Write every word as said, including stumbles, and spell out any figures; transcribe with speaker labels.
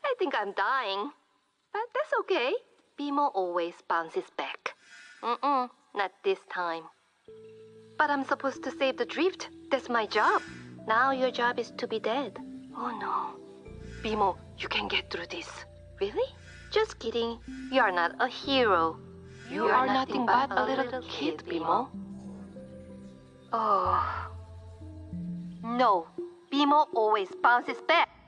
Speaker 1: I think I'm dying. But that's okay. Bimo always bounces back. Mm-mm, not this time. But I'm supposed to save the drift. That's my job. Now your job is to be dead. Oh no. Bimo, you can get through this. Really? Just kidding. You are not a hero. You, you are, are nothing, nothing but, but a little, little kid, Bimo. Oh. No. Bimo always bounces back.